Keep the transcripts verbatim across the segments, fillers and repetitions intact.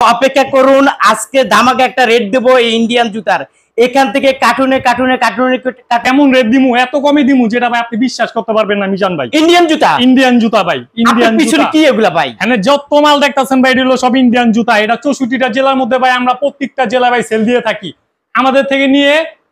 অপেক্ষা করুন, আজকে ধামাকা একটা রেট দেবো এই ইন্ডিয়ান জুতার। এখান থেকে কার্টুনে কার্টুনে কার্টুনে কেমন রেট দিমু, এত কমে দিমু যেটা ভাই আপনি বিশ্বাস করতে পারবেন না মিজান ভাই। ইন্ডিয়ান জুতা, ইন্ডিয়ান জুতা ভাই, ইন্ডিয়ান পিছনে কি এগুলা ভাই? হ্যাঁ, যত মাল দেখতেছেন ভাই এগুলো সব ইন্ডিয়ান জুতা। এটা চৌষট্টিটা জেলার মধ্যে ভাই আমরা প্রত্যেকটা জেলা ভাই সেল দিয়ে থাকি। আমাদের থেকে নিয়ে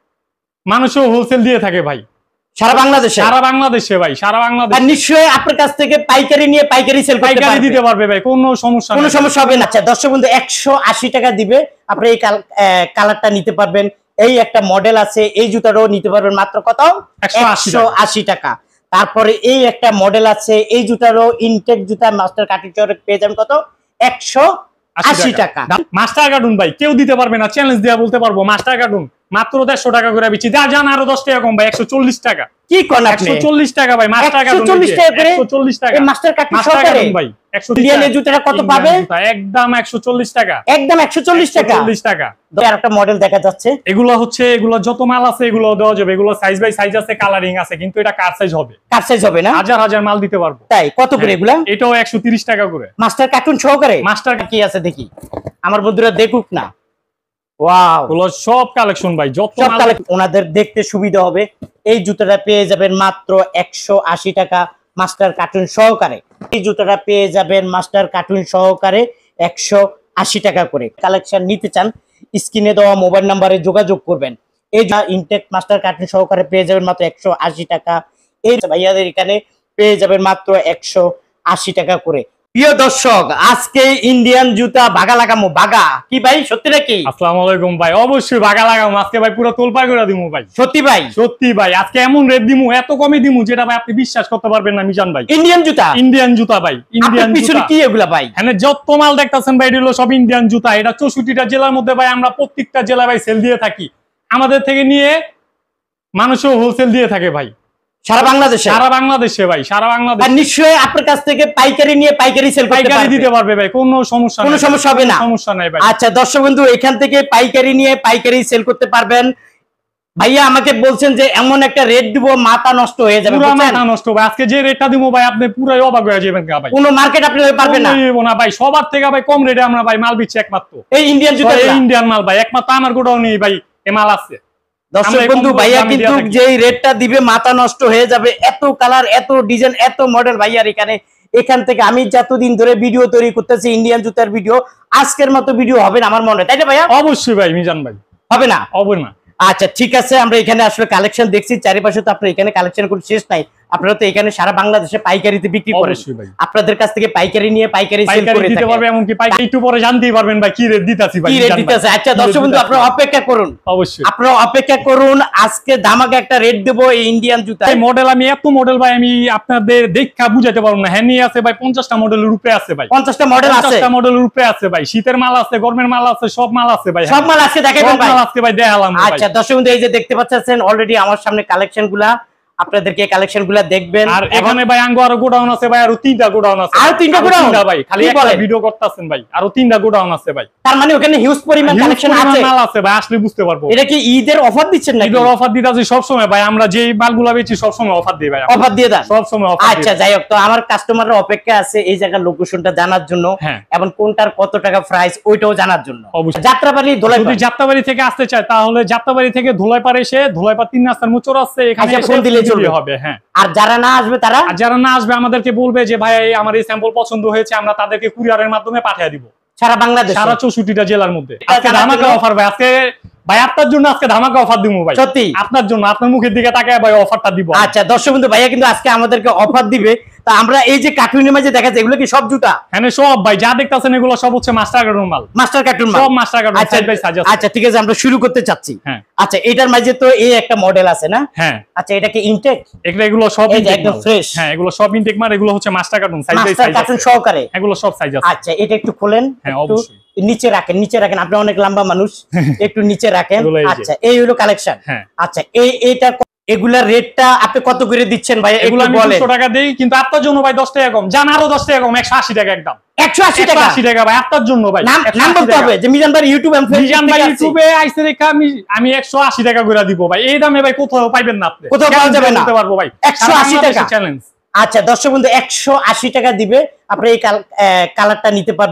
মানুষও হোলসেল দিয়ে থাকে ভাই সারা বাংলাদেশে। সারা বাংলাদেশে ভাই, সারা বাংলাদেশে। আর নিশ্চয়ই আপনার কাছ থেকে পাইকারি নিয়ে পাইকারি সেল করতে পাইকারি দিতে পারবে ভাই, কোনো সমস্যা কোনো সমস্যা হবে না। আচ্ছা দর্শক বন্ধু, একশো আশি টাকা দিবে, আপনি এই কালারটা নিতে পারবেন। এই একটা মডেল আছে, এই জুতাটাও নিতে পারবেন মাত্র কত? একশো আশি টাকা। তারপরে এই একটা মডেল আছে, এই জুতারও ইনটেক জুতা মাস্টার কাটিং পেয়ে যাবেন কত? একশো আশি টাকা। মাস্টার কার্টুন ভাই কেউ দিতে পারবে না, চ্যালেঞ্জ দেওয়া বলতে পারবো। মাস্টার কার্টুন মাত্র দেড়শো টাকা করে বিচি, যা জান আরো দশ টাকা কম ভাই, একশো চল্লিশ টাকা। কি কোন আপনি? একশো চল্লিশ টাকা ভাই মাস্টার কার্টুন, চল্লিশ টাকা করে একশো চল্লিশ টাকা মাস্টার কার্টুন সহকারে ভাই। একশো ইন্ডিয়ান জুতাটা কত পাবে? একদম একশো চল্লিশ টাকা, একদম একশো চল্লিশ টাকা। চল্লিশ টাকা। আর একটা মডেল দেখা যাচ্ছে, এগুলো হচ্ছে এগুলো যত মাল আছে এগুলো দেওয়া যাবে। এগুলো সাইজ বাই সাইজ আছে, কালারিং আছে, কিন্তু এটা কার সাইজ হবে? কার সাইজ হবে না, হাজার হাজার মাল দিতে পারবো। তাই কত করে এগুলা? এটাও একশো তিরিশ টাকা করে মাস্টার কার্টুন সহকারে। মাস্টার কি আছে দেখি, আমার বন্ধুরা দেখুক না। ওয়াও, এগুলো সব কালেকশন ভাই, যত মাল ওনাদের দেখতে সুবিধা হবে। এই জুতাটা পেয়ে যাবেন মাত্র একশো আশি টাকা মাস্টার কার্টুন সহকারে। এই জুতাটা পেয়ে যাবেন মাস্টার কার্টুন সহকারে একশো আশি টাকা করে। কালেকশন নিতে চান স্ক্রিনে দেওয়া মোবাইল নাম্বারে যোগাযোগ করবেন। এই ইনটেক মাস্টার কার্টুন সহকারে পেয়ে যাবেন মাত্র একশো আশি টাকা। এই ভাইয়াদের এখানে পেয়ে যাবেন মাত্র একশো আশি টাকা করে। প্রিয় দর্শক, আজকে ইন্ডিয়ান জুতা বাগা লাগামো। বাগা কি ভাই, সত্যি নাকি? আসসালামু আলাইকুম ভাই, অবশ্যই বাগা লাগামো আজকে ভাই, পুরো তোলপাড় করে দিমু ভাই। সত্যি ভাই? সত্যি ভাই, আজকে এমন রেট দিমু, এত কমে দিমু যেটা ভাই আপনি বিশ্বাস করতে পারবেন না মিজান ভাই। ইন্ডিয়ান জুতা, ইন্ডিয়ান জুতা ভাই, ইন্ডিয়ান জুতা। পিছনে কি এগুলা ভাই? হ্যাঁ, যত মাল দেখতেছেন ভাই এগুলো সব ইন্ডিয়ান জুতা। এটা চৌষট্টিটা জেলার মধ্যে ভাই আমরা প্রত্যেকটা জেলা ভাই সেল দিয়ে থাকি। আমাদের থেকে নিয়ে মানুষও হোলসেল দিয়ে থাকে ভাই সারা বাংলাদেশে। সারা বাংলাদেশে ভাই, সারা বাংলাদেশে। আর নিশ্চয়ই আপনার কাছ থেকে পাইকারি নিয়ে পাইকারি সেল করতে পাইকারি দিতে পারবে ভাই, কোনো সমস্যা কোনো সমস্যা হবে না, সমস্যা নাই ভাই। আচ্ছা দর্শক বন্ধু, এখান থেকে পাইকারি নিয়ে পাইকারি সেল করতে পারবেন। ভাইয়া আমাকে বলছেন যে এমন একটা রেট দিব মাথা নষ্ট হয়ে যাবে। পুরো মাথা নষ্ট ভাই, আজকে যে রেটটা দিব ভাই আপনি পুরাই অবাক হয়ে যাবেন ভাই। কোনো মার্কেট আপনি পারবেন না না ভাই, সবার থেকে ভাই কম রেটে আমরা ভাই মাল বিচ্ছি একমাত্র এই ইন্ডিয়ান জুতা। এই ইন্ডিয়ান মাল ভাই, একমাত্র আমার গোডাউন নেই ভাই এই মাল আছে। দর্শক বন্ধু, ভাইয়া কিন্তু যে রেটটা দিবে মাথা নষ্ট হয়ে যাবে। এত কালার, এত ডিজাইন, এত মডেল ভাইয়ার এখানে। এখান থেকে আমি যতদিন ধরে ভিডিও তৈরি করতেছি ইন্ডিয়ান জুতার ভিডিও, আজকের মতো ভিডিও হবে না আমার মনে হয়, তাই না ভাইয়া? অবশ্যই ভাই মিজান ভাই, হবে না? হবে না। আচ্ছা ঠিক আছে, আমরা এখানে আসলে কালেকশন দেখছি চারিপাশে, তো আপনার এখানে কালেকশন করে শেষ নাই। আপনারা তো এখানে সারা বাংলাদেশে পাইকারিতে বিক্রি করেন, আপনাদের কাছ থেকে পাইকারি নিয়ে পাইকারি সেল করে দিতে পারবে। এমন কি পাইকারি একটু পরে জানতেই পারবেন ভাই কি রেট দিতাছি ভাই, কি রেট দিতাছে। আচ্ছা দর্শক বন্ধু, আপনারা অপেক্ষা করুন, অবশ্যই আপনারা অপেক্ষা করুন, আজকে ধামাকা একটা রেট দেব এই ইন্ডিয়ান জুতা। এই মডেল আমি এত মডেল ভাই আমি আপনাদের দেখা বুঝাতে পারবো না। হ্যাঁ, নিয়ে আছে ভাই পঞ্চাশটা মডেলের উপরে আছে ভাই, পঞ্চাশটা মডেল আছে, পঞ্চাশটা মডেলের উপরে আছে ভাই। শীতের মাল আছে, গরমের মাল আছে, সব মাল আছে ভাই, সব মাল আজকে দেখাবেন ভাই, আজকে ভাই দেখালাম। আচ্ছা দর্শক বন্ধু, এই যে দেখতে পাচ্ছেন অলরেডি আমার সামনে কালেকশন গুলা, আপনাদেরকে কালেকশন গুলা দেখবেন। আর এখানে ভাই আঙ্গো আরো গোডাউন আছে ভাই, আরো তিনটা গোডাউন আছে। আর তিনটা গোডাউন ভাই, খালি একটা ভিডিও করতেছেন ভাই, আরো তিনটা গোডাউন আছে ভাই। তার মানে ওখানে হিউজ পরিমাণ কালেকশন আছে, মাল আছে ভাই, আসলে বুঝতে পারবো। এটা কি ঈদের অফার দিচ্ছেন নাকি? ঈদের অফার দিতাছি সব সময় ভাই, আমরা যেই মালগুলো বেচি সব সময় অফার দিই ভাই, অফার দিয়ে দেন সব সময় অফার। আচ্ছা যাই হোক, তো আমার কাস্টমাররা অপেক্ষা আছে এই জায়গার লোকেশনটা জানার জন্য এবং কোনটার কত টাকা প্রাইস ওইটাও জানার জন্য। যাত্রাবাড়ি ধুলাইপাড়, যদি যাত্রাবাড়ি থেকে আসতে চায় তাহলে যাত্রাবাড়ি থেকে ধুলাইপাড় এসে ধুলাইপাড় তিন রাস্তার মোচর আছে, এখানে ফোন দিলে চলবে হবে। হ্যাঁ, আর যারা না আসবে তারা আর যারা না আসবে আমাদেরকে বলবে যে ভাই আমার এই স্যাম্পল পছন্দ হয়েছে, আমরা তাদেরকে কুরিয়ারের মাধ্যমে পাঠিয়ে দিব সারা বাংলাদেশ, সারা চৌষট্টিটা জেলার মধ্যে। আজকে ধামাকা অফার ভাই, আজকে ভাই আপনার জন্য আজকে ধামাকা অফার দিব ভাই, সত্যি আপনার জন্য, আপনার মুখের দিকে তাকায় ভাই অফারটা দিব। আচ্ছা দর্শক বন্ধু, ভাইয়া কিন্তু আজকে আমাদেরকে অফার দিবে। তা আমরা এই যে কার্টুনের মাঝে দেখা যায় এগুলো কি সব জুতা? হ্যাঁ সব ভাই, যা দেখতেছেন এগুলো সব হচ্ছে মাস্টার কার্টুন মাল, মাস্টার কার্টুন মাল, সব master carton side by side আছে। আচ্ছা ঠিক আছে, আমরা শুরু করতে চাচ্ছি। হ্যাঁ আচ্ছা, এটার মাঝে তো এই একটা মডেল আছে না? হ্যাঁ। আচ্ছা, এটা কি ইনটেক? এগুলো এগুলো সব একদম ফ্রেশ। হ্যাঁ, এগুলো সব ইনটেক মাল, এগুলো হচ্ছে master carton side by side carton সহকারে, এগুলো সব সাইজ আছে। আচ্ছা, এটা একটু খোলেন। হ্যাঁ অবশ্যই, নিচে রাখেন, নিচে রাখেন, আপনি অনেক লম্বা মানুষ, একটু নিচে রাখেন। আচ্ছা, এই হলো কালেকশন। হ্যাঁ, আচ্ছা, এই এটা এগুলার রেটটা আপনি কত করে দিচ্ছেন ভাই? এগুলো আমি দুশো টাকা দেই, কিন্তু আপনার জন্য ভাই দশ টাকা কম, জান আরো দশ টাকা কম, একশো আশি টাকা একদম। একশো আশি টাকা, আশি টাকা ভাই আপনার জন্য ভাই। নাম বলতে হবে যে মিজান ভাই ইউটিউব এন্ড মিজান ভাই ইউটিউবে আইছে রেখা আমি আমি একশো আশি টাকা করে দিব ভাই। এই দামে ভাই কোথাও পাইবেন না, আপনি কোথাও পাওয়া যাবে না, বলতে পারবো ভাই একশো আশি টাকা চ্যালেঞ্জ। আচ্ছা দর্শক বন্ধু, একশো আশি টাকা দিবে, আপনি এই কালারটা নিতে পারবেন।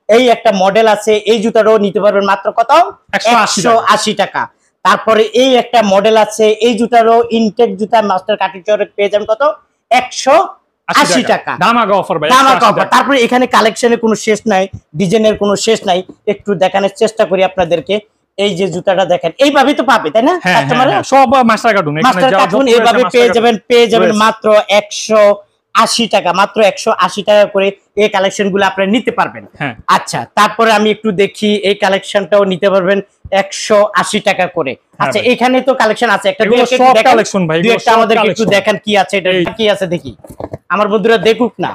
এই একটা মডেল আছে, এই জুতাটাও নিতে পারবেন মাত্র কত, একশো আশি টাকা। তারপরে এই একটা মডেল আছে, এই জুতারও ইনটেক জুতা মাস্টার কাটিং সহকারে পেয়ে যাবেন কত, একশো আশি টাকা। ধামাকা অফার ভাই, ধামাকা অফার। তারপরে এখানে কালেকশনের কোনো শেষ নাই, ডিজাইনের কোনো শেষ নাই, একটু দেখানোর চেষ্টা করি আপনাদেরকে। এই যে জুতাটা দেখেন, এইভাবে তো পাবে তাই না কাস্টমার, সব মাস্টার কার্টুন, মাস্টার কার্টুন এইভাবে পেয়ে যাবেন, পেয়ে যাবেন মাত্র একশো আশি টাকা, মাত্র একশো আশি টাকা করে এই কালেকশন গুলো আপনারা নিতে পারবেন। আচ্ছা, তারপরে আমি একটু দেখি, এই কালেকশনটাও নিতে পারবেন একশো আশি টাকা করে। আচ্ছা, এখানে তো কালেকশন আছে, একটা কালেকশন ভাই, দুই একটা আমাদেরকে একটু দেখেন কি আছে, এটা কি আছে দেখি, আমার বন্ধুরা দেখুক না।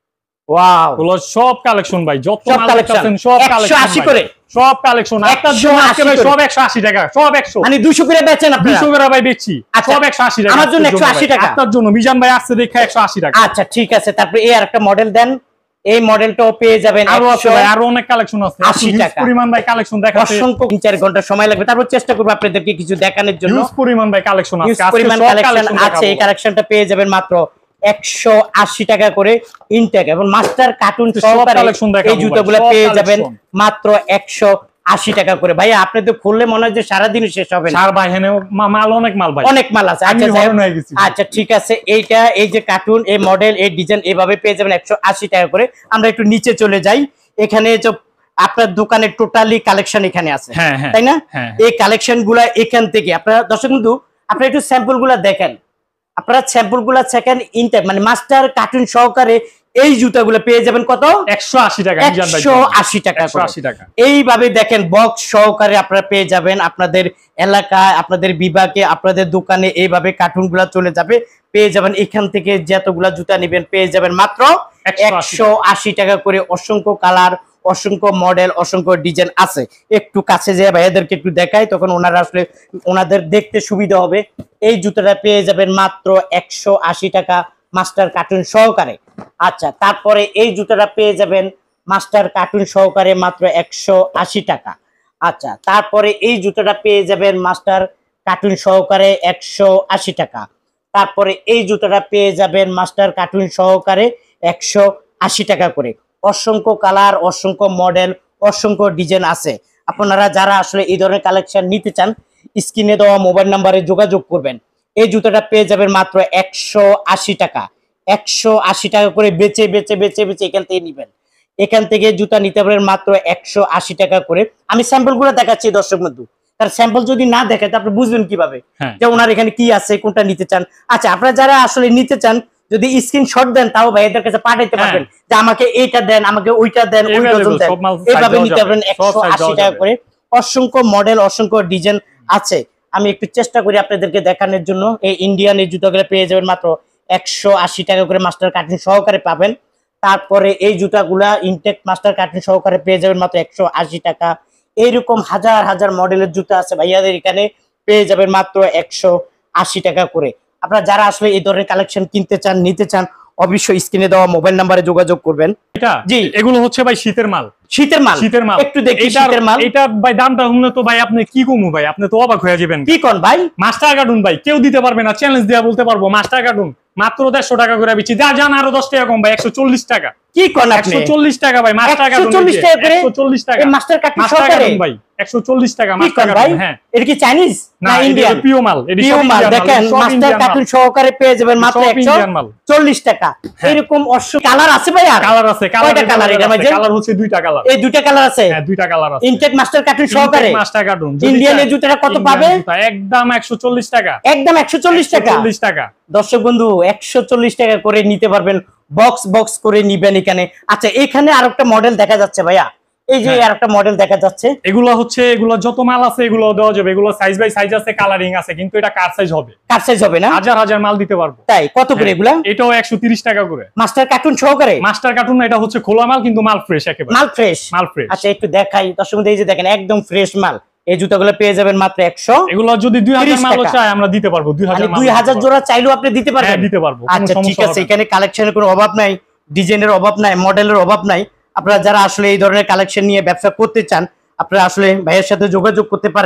ওয়াও, গুলো সব কালেকশন ভাই, যত সব মাল কালেকশন আছেন সব কালেকশন একশো আশি করে, সব কালেকশন আপনার জন্য আজকে ভাই সব একশো আশি টাকা, সব একশো, মানে দুইশো করে বেচেন আপনারা, দুইশো করে ভাই বেচছি, সব একশো আশি টাকা আমার জন্য একশো আশি টাকা, আপনার জন্য মিজান ভাই আসছে দেখে একশো আশি টাকা। আচ্ছা ঠিক আছে, তারপরে এই আরেকটা মডেল দেন, এই মডেলটাও পেয়ে যাবেন, আরো আছে ভাই, আরো অনেক কালেকশন আছে, আশি টাকা পরিমাণ ভাই কালেকশন দেখাতে অসংখ্য তিন চার ঘন্টা সময় লাগবে, তারপর চেষ্টা করব আপনাদেরকে কিছু দেখানোর জন্য। হিউজ পরিমাণ ভাই কালেকশন আছে, আজকে পরিমাণ সব কালেকশন কালেকশন আছে, এই কালেকশনটা পেয়ে যাবেন মাত্র একশো আশি টাকা করে ইনটেক এবং মাস্টার কার্টুন সহকারে এই জুতোগুলো পেয়ে যাবেন মাত্র একশো আশি টাকা করে। ভাই আপনি তো খুললে মনে হয় যে সারাদিন শেষ হবে না, ভাই মাল অনেক মাল ভাই, অনেক মাল আছে। আচ্ছা ঠিক আছে, এইটা এই যে কার্টুন, এই মডেল, এই ডিজাইন এইভাবে পেয়ে যাবেন একশো আশি টাকা করে। আমরা একটু নিচে চলে যাই, এখানে যে আপনার দোকানে টোটালি কালেকশন এখানে আছে তাই না, এই কালেকশন গুলা এখান থেকে আপনারা দর্শক বন্ধু আপনারা একটু স্যাম্পল গুলা দেখেন, আপনারা স্যাম্পল গুলা সেকেন্ড ইনটেক মানে মাস্টার কার্টুন সহকারে এই জুতাগুলো পেয়ে যাবেন কত, একশো আশি টাকা, একশো আশি টাকা, একশো আশি টাকা। এইভাবে দেখেন বক্স সহকারে আপনারা পেয়ে যাবেন, আপনাদের এলাকায়, আপনাদের বিভাগে, আপনাদের দোকানে এইভাবে কার্টুন গুলা চলে যাবে, পেয়ে যাবেন এখান থেকে যতগুলা জুতা নেবেন পেয়ে যাবেন মাত্র একশো আশি টাকা করে। অসংখ্য কালার, অসংখ্য মডেল, অসংখ্য ডিজাইন আছে। একটু কাছে যে ভাইয়াদেরকে একটু দেখাই, তখন ওনারা আসলে ওনাদের দেখতে সুবিধা হবে। এই জুতাটা পেয়ে যাবেন মাত্র একশো আশি টাকা মাস্টার কার্টুন সহকারে। আচ্ছা, তারপরে এই জুতাটা পেয়ে যাবেন মাস্টার কার্টুন সহকারে মাত্র একশো আশি টাকা। আচ্ছা, তারপরে এই জুতাটা পেয়ে যাবেন মাস্টার কার্টুন সহকারে একশো আশি টাকা। তারপরে এই জুতাটা পেয়ে যাবেন মাস্টার কার্টুন সহকারে একশো আশি টাকা করে। অসংখ্য কালার, অসংখ্য মডেল, অসংখ্য ডিজাইন আছে। আপনারা যারা আসলে এই ধরনের কালেকশন নিতে চান স্ক্রিনে দেওয়া মোবাইল নাম্বারে যোগাযোগ করবেন। এই জুতাটা পেয়ে যাবেন মাত্র একশো আশি টাকা, একশো আশি টাকা করে বেচে বেচে বেচে বেচে এখান থেকে নিবেন। এখান থেকে জুতা নিতে পারেন মাত্র একশো আশি টাকা করে। আমি স্যাম্পল গুলো দেখাচ্ছি দর্শক বন্ধু, তার স্যাম্পল যদি না দেখে আপনি বুঝবেন কিভাবে যে ওনার এখানে কি আছে, কোনটা নিতে চান। আচ্ছা, আপনারা যারা আসলে নিতে চান যদি স্ক্রিনশট দেন তাও ভাইদের কাছে পাঠাইতে পারবেন যে আমাকে এইটা দেন, আমাকে ওইটা দেন, ওই ডজন দেন, এইভাবে নিতে পারবেন একশো আশি টাকা করে। অসংখ্য মডেল, অসংখ্য ডিজাইন আছে। আমি একটু চেষ্টা করি আপনাদেরকে দেখানোর জন্য। এই ইন্ডিয়ান এই জুতাগুলো পেয়ে যাবেন মাত্র একশো আশি টাকা করে মাস্টার কার্টুন সহকারে পাবেন। তারপরে এই জুতাগুলা ইনটেক মাস্টার কার্টুন সহকারে পেয়ে যাবেন মাত্র একশো আশি টাকা। এইরকম হাজার হাজার মডেলের জুতা আছে ভাইয়াদের এখানে, পেয়ে যাবেন মাত্র একশো আশি টাকা করে। আপনারা যারা আসলে এই ধরনের কালেকশন কিনতে চান, নিতে চান, অবশ্যই স্ক্রিনে দেওয়া মোবাইল নাম্বারে যোগাযোগ করবেন। এটা জি, এগুলো হচ্ছে ভাই শীতের মাল, শীতের মাল, শীতের মাল একটু দেখি শীতের মাল। এটা ভাই দামটা শুনলে তো ভাই আপনি কি কমু ভাই, আপনি তো অবাক হয়ে যাবেন। কি কোন ভাই, মাস্টার কার্টুন ভাই কেউ দিতে পারবে না, চ্যালেঞ্জ দেয়া বলতে পারবো। মাস্টার কার্টুন মাত্র দেড়শো টাকা করে বিচি, যা জান আরো দশ টাকা কম ভাই, একশো চল্লিশ টাকা। কি কোন আপনি, একশো চল্লিশ টাকা ভাই মাস্টার কার্টুন, একশো চল্লিশ টাকা করে, একশো চল্লিশ টাকা মাস্টার কার্টুন মাস্টার সহকারে কার্টুন ভাই, একশো চল্লিশ টাকা মাস্টার ভাই। কার্টুন। হ্যাঁ, এটা কি চাইনিজ না ইন্ডিয়ান? পিও মাল, এডি পিও মাল। দেখেন মাস্টার কার্টুন সহকারে পেয়ে যাবেন মাত্র একশো চল্লিশ টাকা। এরকম অসংখ্য কালার আছে ভাই, আর কালার আছে। কয়টা কালার এটা ভাই? কালার হচ্ছে দুইটা কালার, এই দুইটা কালার আছে। হ্যাঁ, দুইটা কালার আছে। ইনটেক মাস্টার কার্টুন সহকারে মাস্টার কার্টুন ইন্ডিয়ান এই জুতাটা কত পাবে? একদম একশো চল্লিশ টাকা, একদম একশো চল্লিশ টাকা। চল্লিশ টাকা দর্শক বন্ধু একশো চল্লিশ টাকা করে নিতে পারবেন, বক্স বক্স করে নিবেন এখানে। আচ্ছা, এখানে আরেকটা মডেল দেখা যাচ্ছে ভাইয়া, এই যে আরেকটা মডেল দেখা যাচ্ছে। এগুলো হচ্ছে এগুলো যত মাল আছে এগুলো দেওয়া যাবে, এগুলো সাইজ বাই সাইজ আছে, কালারিং আছে, কিন্তু এটা কার সাইজ হবে, কার সাইজ হবে না, হাজার হাজার মাল দিতে পারবো। তাই কত করে এগুলা? এটাও একশো তিরিশ টাকা করে মাস্টার কার্টুন সহকারে। মাস্টার কার্টুন এটা হচ্ছে খোলা মাল, কিন্তু মাল ফ্রেশ, একেবারে মাল ফ্রেশ, মাল ফ্রেশ। আচ্ছা, একটু দেখাই দর্শক বন্ধু, এই যে দেখেন একদম ফ্রেশ মাল। এই জুতাগুলো পেয়ে যাবেন মাত্র একশো। এগুলো যদি দুই হাজার মাল চাই আমরা দিতে পারবো, দুই হাজার দুই হাজার জোড়া চাইলেও আপনি দিতে পারবেন? হ্যাঁ, দিতে পারবো। আচ্ছা ঠিক আছে, এখানে কালেকশনের কোনো অভাব নাই, ডিজাইনের অভাব নাই, মডেলের অভাব নাই। আপনারা যারা আসলে এই ধরনের কালেকশন নিয়ে ব্যবসা করতে চান আপনারা আসলে ভাইয়ের সাথে যোগাযোগ করতে পারেন।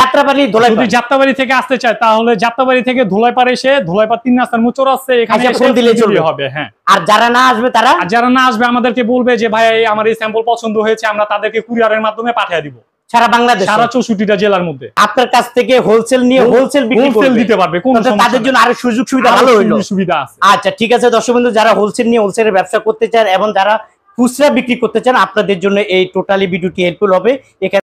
যাত্রাবাড়ি যদি ধোলাইপাড় যাত্রাবাড়ি থেকে আসতে চায় তাহলে যাত্রাবাড়ি থেকে ধোলাইপাড় এসে ধোলাইপাড় তিন রাস্তার মোচর আছে এখানে আচ্ছা, এসে ফোন দিলেই ফোন চলবে। দিলেই হবে। হ্যাঁ, আর যারা না আসবে তারা আর যারা না আসবে আমাদেরকে বলবে যে ভাই আমার এই স্যাম্পল পছন্দ হয়েছে, আমরা তাদেরকে কুরিয়ারের মাধ্যমে পাঠিয়ে দিব সারা বাংলাদেশ সারা চৌষট্টিটা জেলার মধ্যে। আপনার কাছ থেকে হোলসেল নিয়ে হোলসেল বিক্রি হোলসেল করবে দিতে পারবে, কোনো তাতে সমস্যা তাদের নেই। জন্য আরো সুযোগ সুবিধা আরো ভালো হইলো। সুযোগ সুবিধা আছে। আচ্ছা ঠিক আছে দর্শক বন্ধু, যারা হোলসেল নিয়ে হোলসেলের ব্যবসা করতে চান এবং যারা খুচরা বিক্রি করতে চান আপনাদের জন্য এই টোটালি ভিডিওটি হেল্পফুল হবে। এখানে